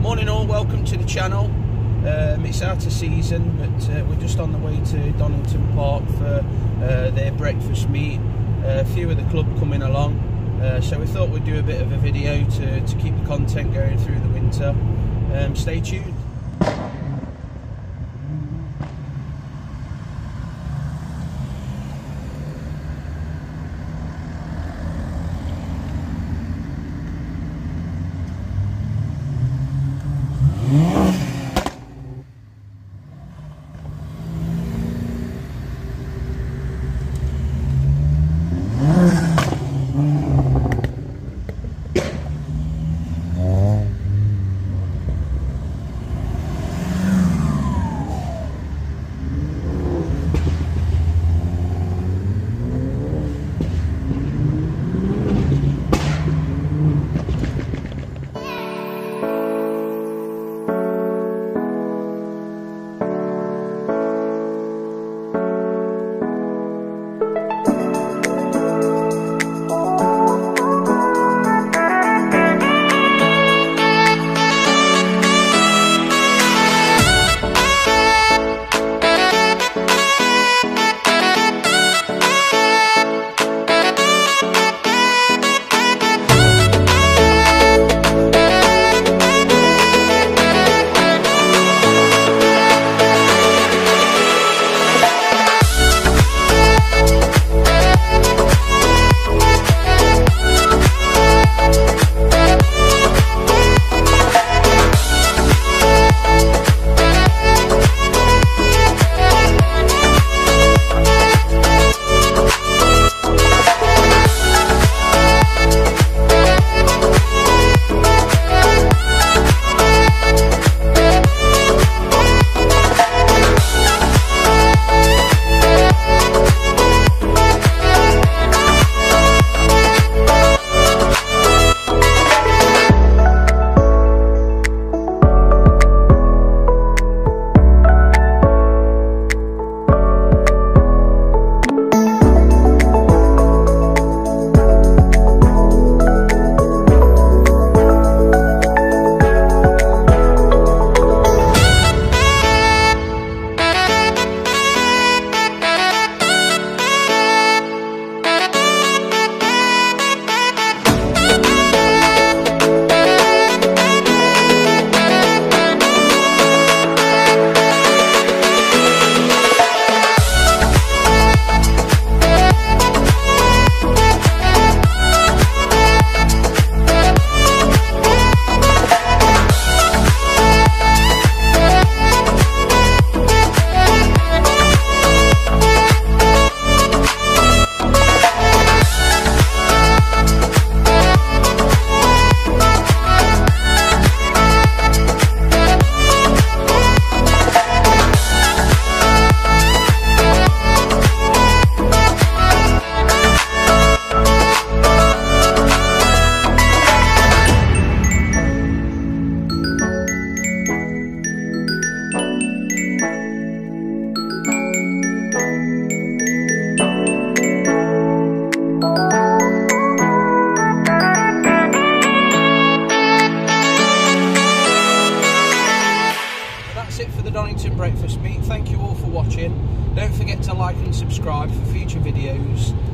Morning all, welcome to the channel. It's out of season, but we're just on the way to Donington Park for their breakfast meet. A few of the club coming along, so we thought we'd do a bit of a video to keep the content going through the winter. Stay tuned. For the Donington breakfast meet. Thank you all for watching. Don't forget to like and subscribe for future videos.